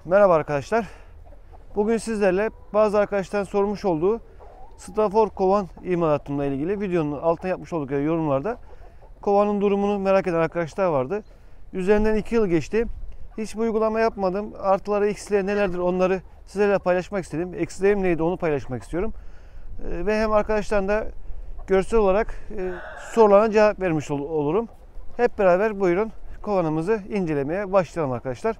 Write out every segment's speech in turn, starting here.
Merhaba arkadaşlar. Bugün sizlerle bazı arkadaşların sormuş olduğu strafor kovan imalatımla ilgili videonun altına yapmış oldukları yorumlarda kovanın durumunu merak eden arkadaşlar vardı. Üzerinden 2 yıl geçti. Hiçbir uygulama yapmadım. Artıları, eksileri nelerdir onları sizlerle paylaşmak istedim. Eksilerim neydi onu paylaşmak istiyorum. Ve hem arkadaşların da görsel olarak sorularına cevap vermiş olurum. Hep beraber buyurun kovanımızı incelemeye başlayalım arkadaşlar.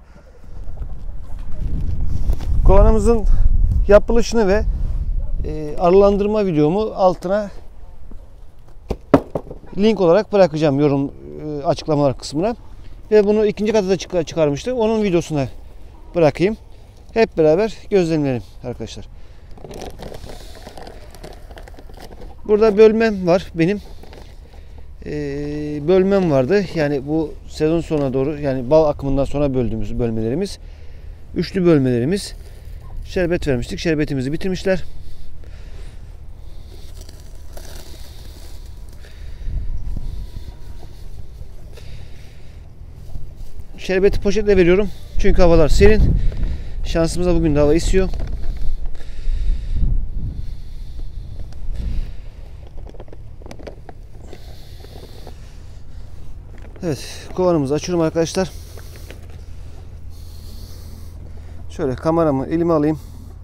Kovanımızın yapılışını ve arılandırma videomu altına link olarak bırakacağım yorum açıklamalar kısmına. Ve bunu ikinci kata çıkarmıştım. Onun videosuna bırakayım. Hep beraber gözlemleyelim arkadaşlar. Burada bölmem var benim. Bölmem vardı. Yani bu sezon sonuna doğru, yani bal akımından sonra böldüğümüz bölmelerimiz. Üçlü bölmelerimiz. Şerbet vermiştik. Şerbetimizi bitirmişler. Şerbeti poşetle veriyorum. Çünkü havalar serin. Şansımıza bugün de hava esiyor. Evet, kovanımızı açıyorum arkadaşlar. Şöyle kameramı elime alayım.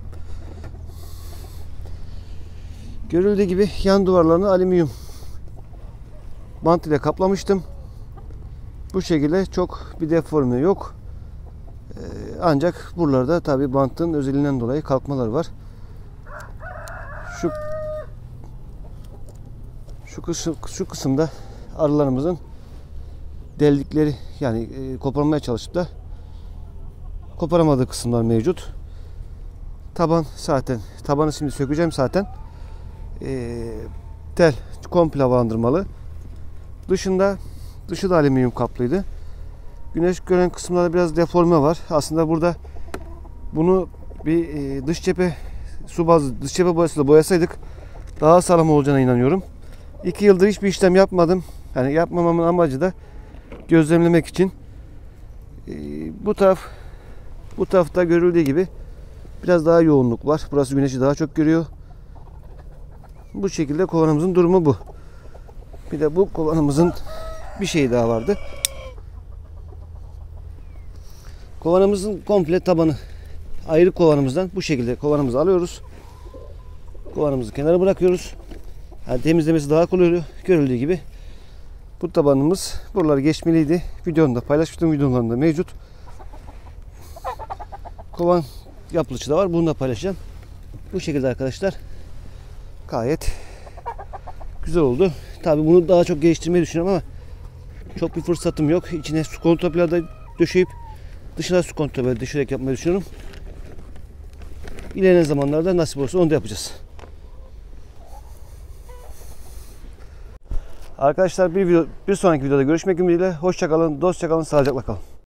Görüldüğü gibi yan duvarlarını alüminyum bant ile kaplamıştım. Bu şekilde çok bir deforme yok. Ancak buralarda tabi bantın özelliğinden dolayı kalkmalar var. Şu kısımda arılarımızın deldikleri, yani koparmaya çalışıp da koparamadığı kısımlar mevcut. Taban zaten, tabanı şimdi sökeceğim zaten. Tel komple havalandırmalı. Dışı da alüminyum kaplıydı. Güneş gören kısımlarda biraz deforme var. Aslında burada bunu bir dış cephe dış cephe boyasıyla boyasaydık daha sağlam olacağına inanıyorum. 2 yıldır hiçbir işlem yapmadım. Yani yapmamamın amacı da gözlemlemek için. Bu tarafta görüldüğü gibi biraz daha yoğunluk var. Burası güneşi daha çok görüyor. Bu şekilde kovanımızın durumu bu. Bir de bu kovanımızın bir şey daha vardı. Kovanımızın komple tabanı ayrı kovanımızdan bu şekilde kovanımızı alıyoruz. Kovanımızı kenara bırakıyoruz. Yani temizlemesi daha kolay oluyor. Görüldüğü gibi bu tabanımız buraları geçmeliydi. Videomda paylaşmıştım, videolarında mevcut. Kovan yapılışı da var. Bunu da paylaşacağım. Bu şekilde arkadaşlar. Gayet güzel oldu. Tabi bunu daha çok geliştirmeyi düşünüyorum ama çok bir fırsatım yok. İçine su kontrolü de döşeyip dışına su kontrolü düşerek yapmayı düşünüyorum. İlerleyen zamanlarda nasip olursa onu da yapacağız. Arkadaşlar bir sonraki videoda görüşmek ümidiyle. Hoşça kalın, dostça kalın, sağlıcakla kalın.